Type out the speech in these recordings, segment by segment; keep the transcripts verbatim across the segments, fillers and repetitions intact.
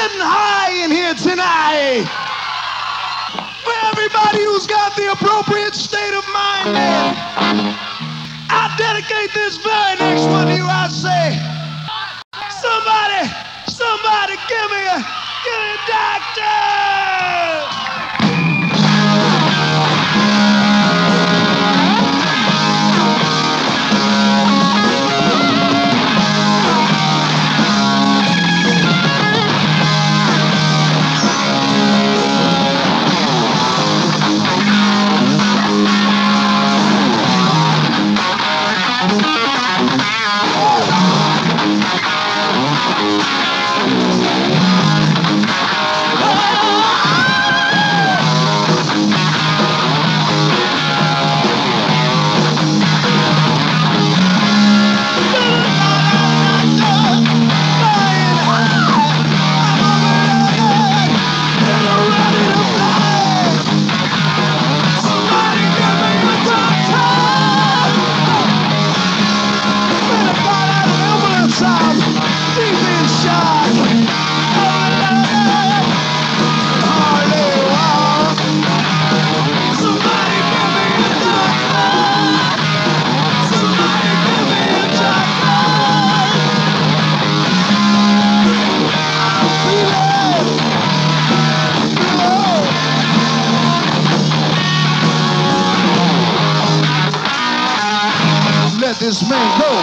getting high in here tonight. For everybody who's got the appropriate state of mind in, I dedicate this very next one to you. I say, somebody, somebody give me a, give me a doctor. Let this man go.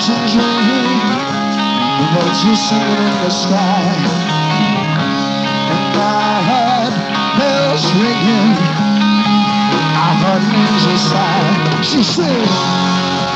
dream, the birds were singing in the sky, and I heard bells ringing, I heard an angel sigh. She said,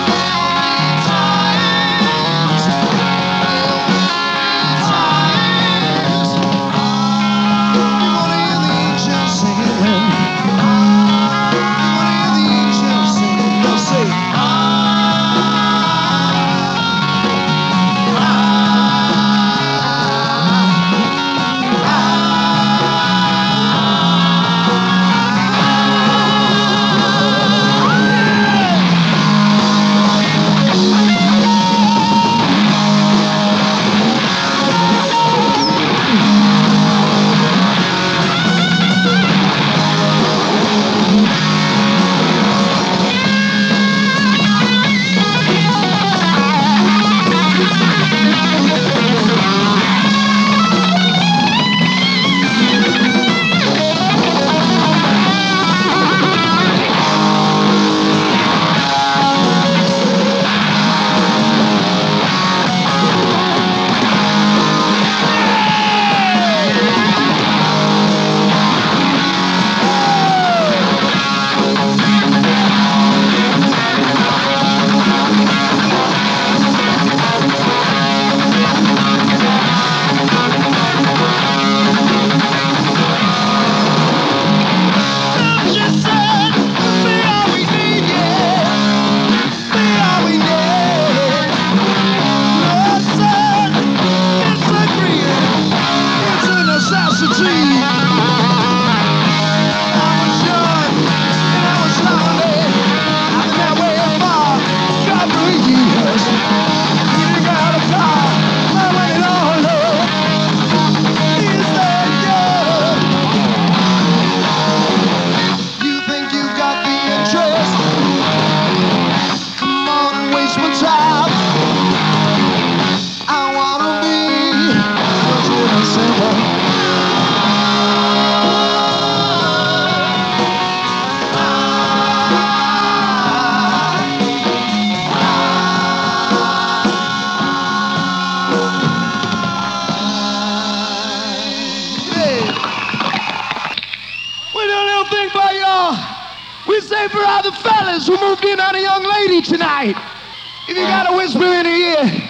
for all the fellas who moved in on a young lady tonight. If you gotta whisper in her ear,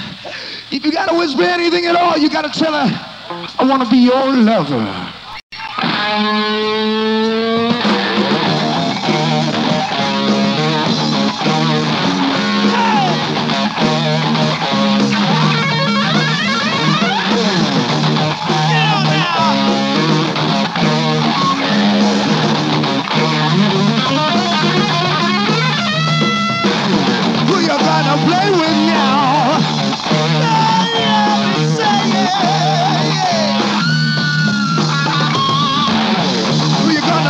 if you gotta whisper anything at all, you gotta tell her, I wanna be your lover. Play with now. Yeah, yeah, say yeah, yeah. Who you gonna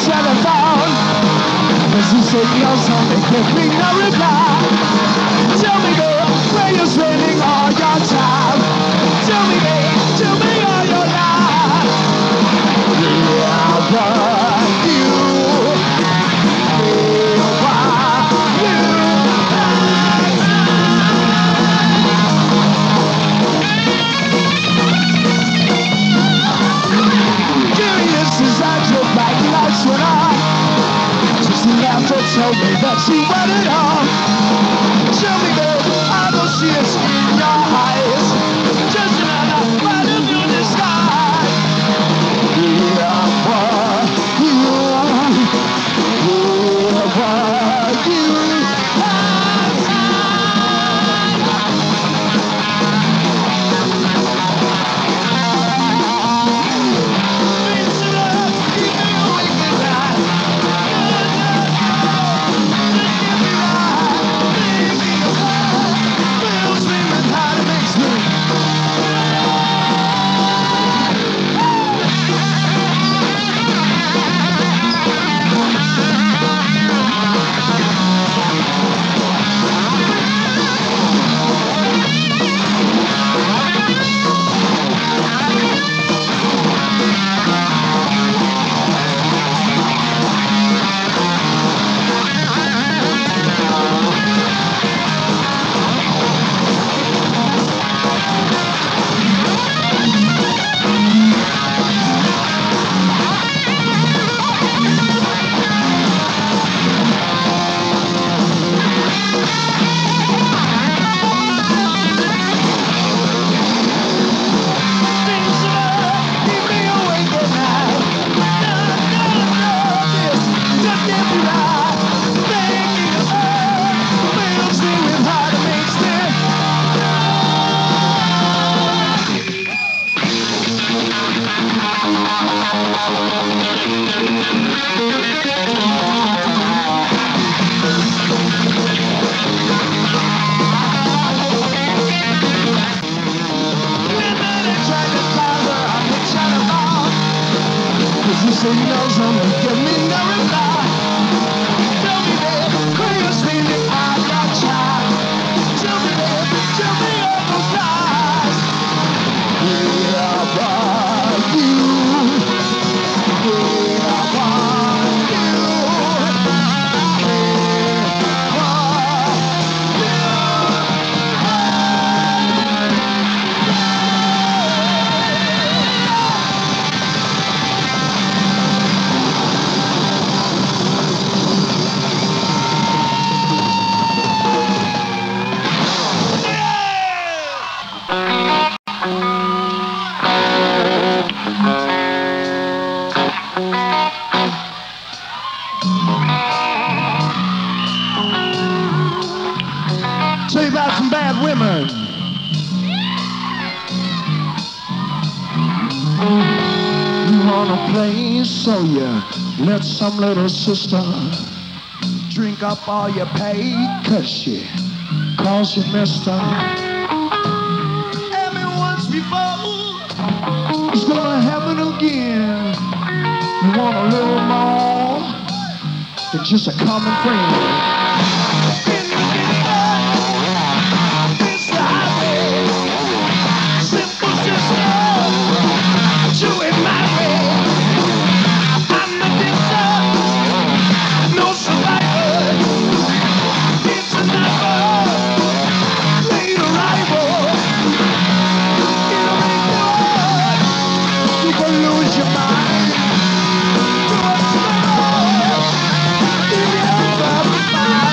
telephone. Cause you signals only give me no reply. Tell me, girl, where you're spending all your time. Tell me, babe, tell me all your life. Yeah, but you, yeah, why you? Curious as I drove by, the lights went on. Just laughter told me that she wanted all. Tell me, babe, I don't see a skin in your eyes. Just another part of your disguise. Yeah, but you, yeah, but you. You say no, something, give me no reply. Tell me, babe, where you're spending all your time. Tell me, babe, tell me all those lies. Yeah, but you, yeah, but you, tell you about some bad women. You wanna play, so you let some little sister drink up all your pay, cause she calls you mister. And me once before, it's gonna happen again. You want a little more than just a common friend. Your mind.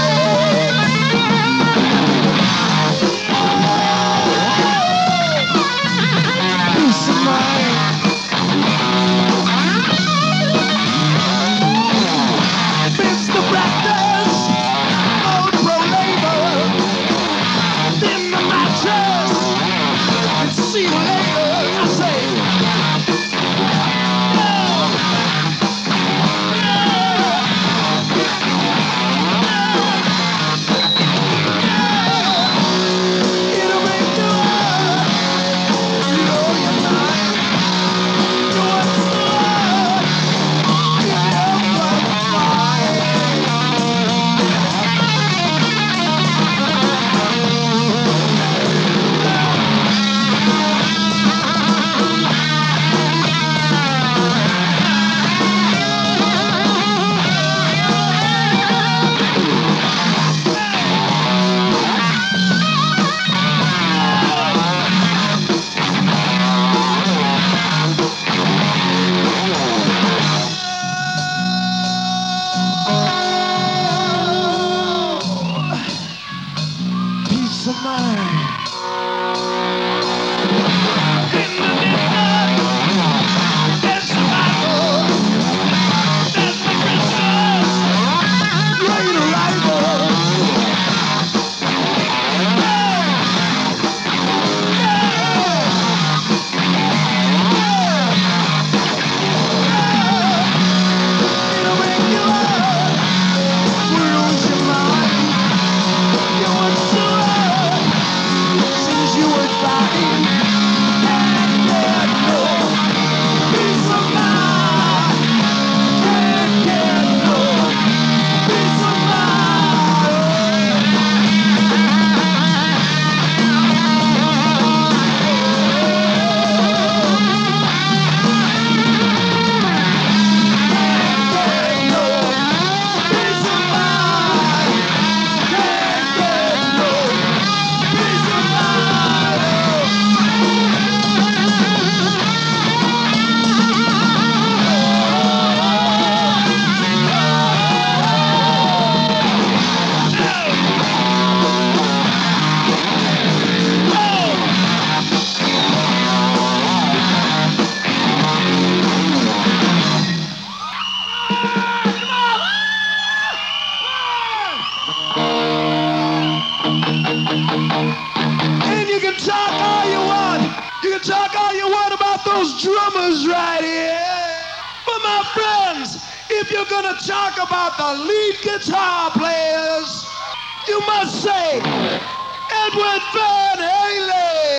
about those drummers right here. But my friends, if you're gonna talk about the lead guitar players, you must say Edward Van Halen.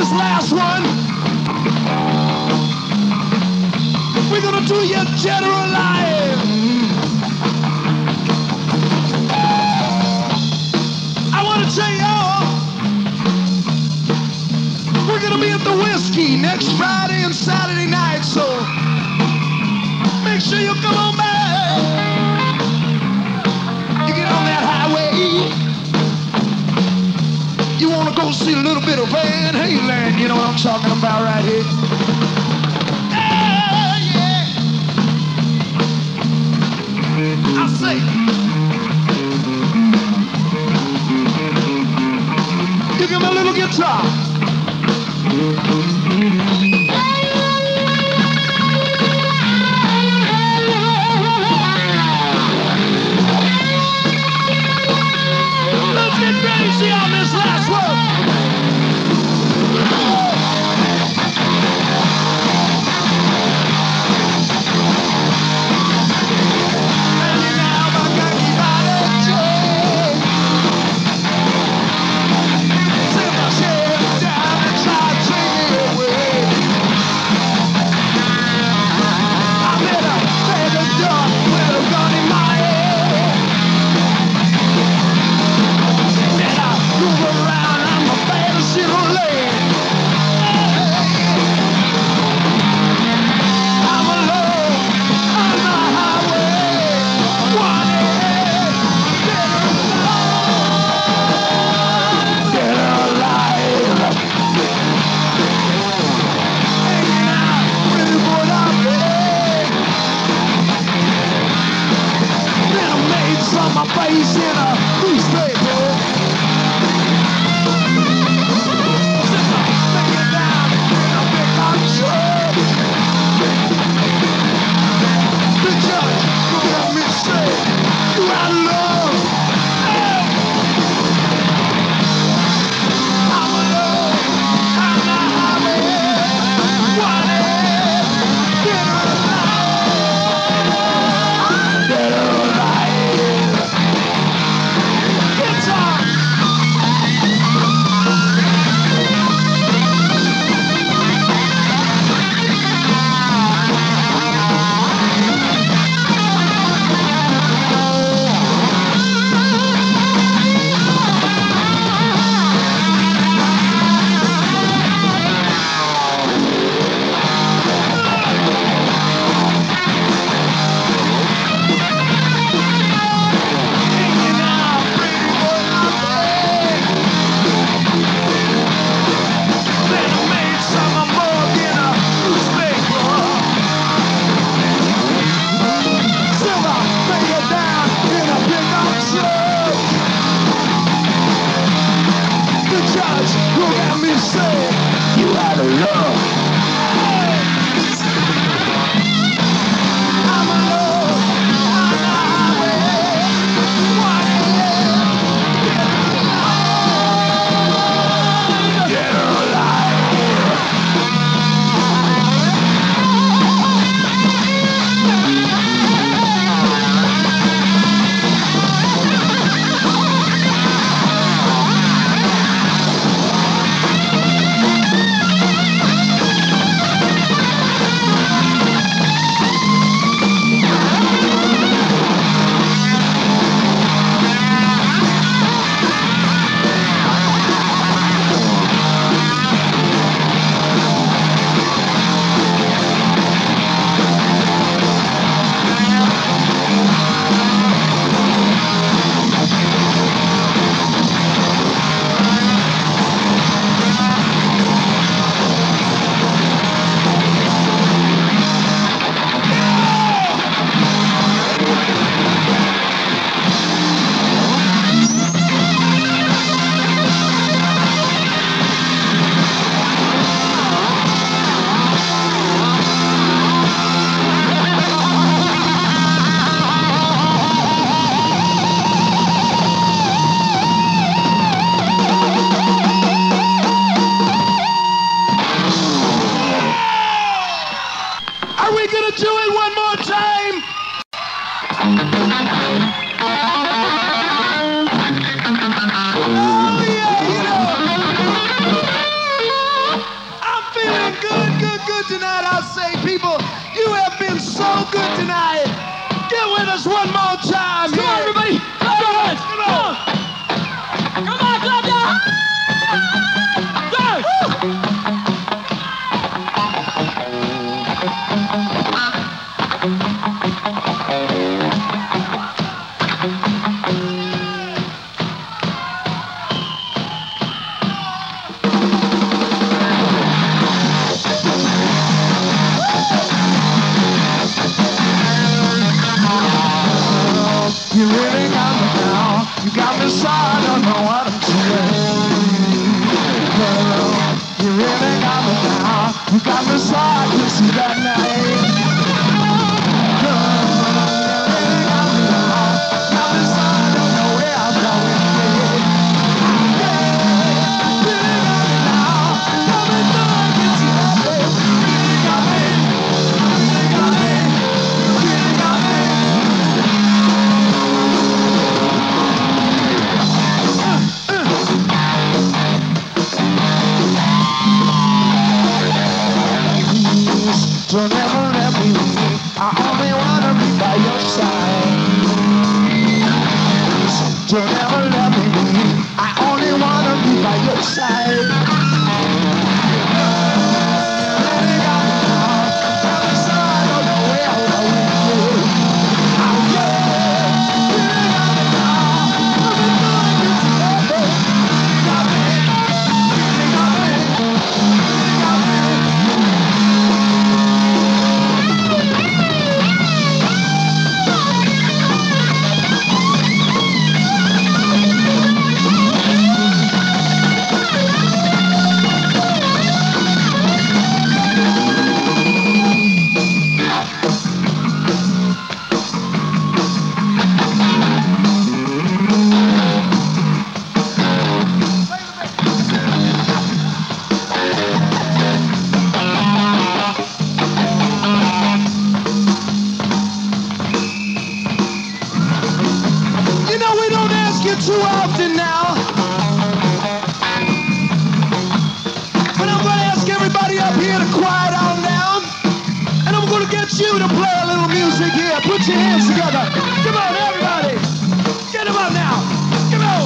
this last one. We're gonna do your general live. I wanna tell y'all, we're gonna be at the Whiskey next Friday and Saturday night, so make sure you come on back. You get on that highway, you wanna go see a little bit of Van Halen, you know what I'm talking about right here. Oh, yeah. I say, you give me a little guitar. Let's get crazy on this last one. Face in a newspaper. Take it down in a big truck. The judge will let me say you out of love. I'm alone on the highway. One day, get alive. Get alive. so good tonight. Get with us one more time. Come on, everybody. Clap your hands. Come on. Come on, clap your hands. You really got me now. You got me so I don't know what I'm doing. Girl, you really got me now. You got me so I can see that night. Girl, you really got me now. Got me so I don't know where I'm going. Yeah, you really got me now. Got me so I can see that night. You really got me. You really got me. You really got me. Don't ever let me leave. I only wanna be by your side. Don't ever let me leave. I only wanna be by your side. Really got me now. Got me so I don't know where I'm going. Oh, yeah. Really got me now. Got me so I can see that way. Got me. Really got me. Really got me. You know we don't ask you too often now, but I'm going to ask everybody up here to quiet on down, and I'm going to get you to play a little music here. Put your hands together. Come on, everybody. Get them up now. Come on.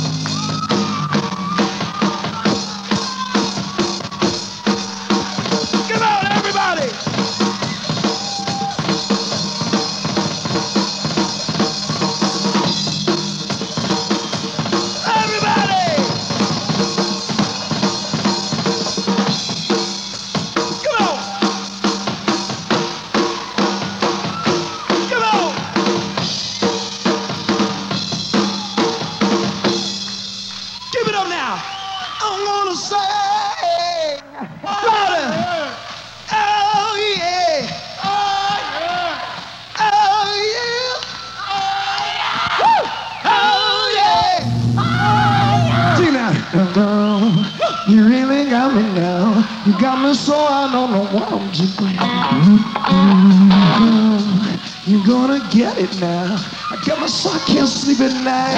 Come on, everybody. Everybody! Come on! Come on! Give it up now! I'm gonna sing! Louder! Oh yeah! Oh yeah! Oh yeah! Woo! Oh yeah! See now, girl, you really got me now. You got me so I don't know what I'm doing. Girl, you gonna get it now. I got me so I can't sleep at night.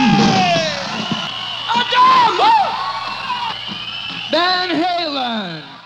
Van Halen.